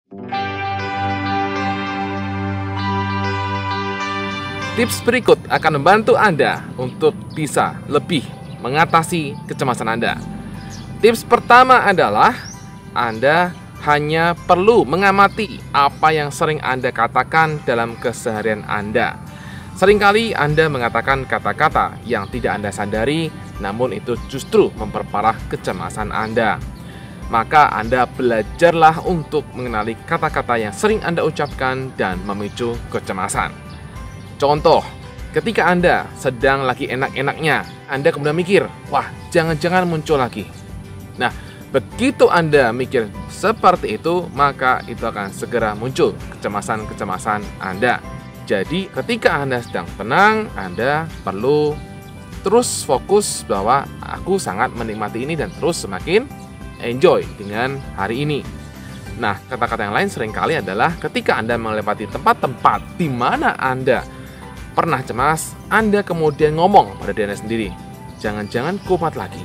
Tips berikut akan membantu Anda untuk bisa lebih mengatasi kecemasan Anda. Tips pertama adalah Anda hanya perlu mengamati apa yang sering Anda katakan dalam keseharian Anda. Seringkali Anda mengatakan kata-kata yang tidak Anda sadari, namun itu justru memperparah kecemasan Anda. Maka Anda belajarlah untuk mengenali kata-kata yang sering Anda ucapkan dan memicu kecemasan. Contoh, ketika Anda sedang lagi enak-enaknya, Anda kemudian mikir, wah jangan-jangan muncul lagi. Nah, begitu Anda mikir seperti itu, maka itu akan segera muncul kecemasan-kecemasan Anda. Jadi ketika Anda sedang tenang, Anda perlu terus fokus bahwa aku sangat menikmati ini dan terus semakin enjoy dengan hari ini. Nah, kata-kata yang lain seringkali adalah ketika Anda melewati tempat-tempat di mana Anda pernah cemas, Anda kemudian ngomong pada diri Anda sendiri, jangan-jangan kumat lagi.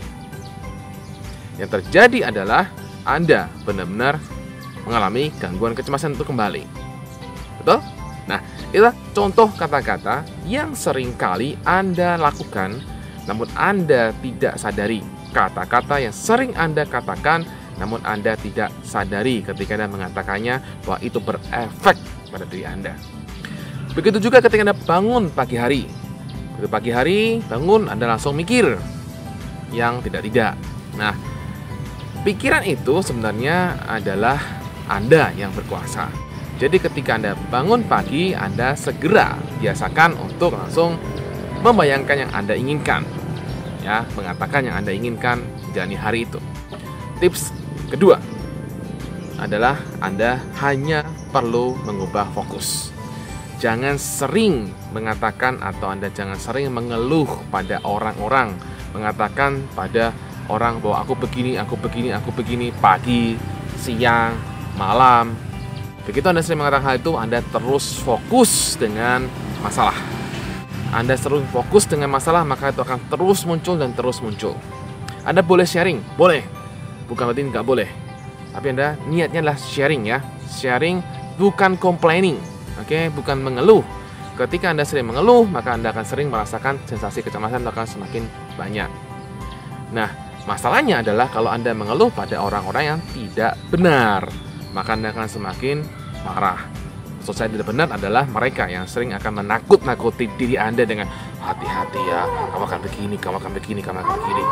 Yang terjadi adalah Anda benar-benar mengalami gangguan kecemasan itu kembali. Betul? Nah, itulah contoh kata-kata yang seringkali Anda lakukan, namun Anda tidak sadari. Kata-kata yang sering Anda katakan, namun Anda tidak sadari ketika Anda mengatakannya bahwa itu berefek pada diri Anda. Begitu juga ketika Anda bangun pagi hari. Begitu pagi hari, bangun Anda langsung mikir yang tidak-tidak. Nah, pikiran itu sebenarnya adalah Anda yang berkuasa. Jadi ketika Anda bangun pagi, Anda segera biasakan untuk langsung membayangkan yang Anda inginkan. Ya, mengatakan yang Anda inginkan menjalani hari itu. Tips kedua adalah Anda hanya perlu mengubah fokus. Jangan sering mengatakan atau Anda jangan sering mengeluh pada orang-orang, mengatakan pada orang bahwa aku begini, pagi, siang, malam. Begitu Anda sering mengatakan hal itu, Anda terus fokus dengan masalah. Anda terus fokus dengan masalah, maka itu akan terus muncul dan terus muncul. Anda boleh sharing, boleh. Bukan berarti nggak boleh. Tapi Anda niatnya adalah sharing ya. Sharing bukan complaining. Oke, bukan mengeluh. Ketika Anda sering mengeluh, maka Anda akan sering merasakan sensasi kecemasan akan semakin banyak. Nah, masalahnya adalah kalau Anda mengeluh pada orang-orang yang tidak benar, maka Anda akan semakin marah. Maksud saya tidak benar adalah mereka yang sering akan menakut-nakuti diri Anda dengan hati-hati ya, kamu akan begini, kamu akan begini, kamu akan begini.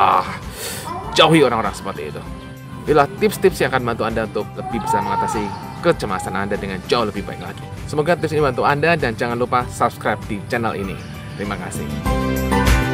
Jauhi orang-orang seperti itu. Inilah tips-tips yang akan membantu Anda untuk lebih bisa mengatasi kecemasan Anda dengan jauh lebih baik lagi. Semoga tips ini membantu Anda dan jangan lupa subscribe di channel ini. Terima kasih.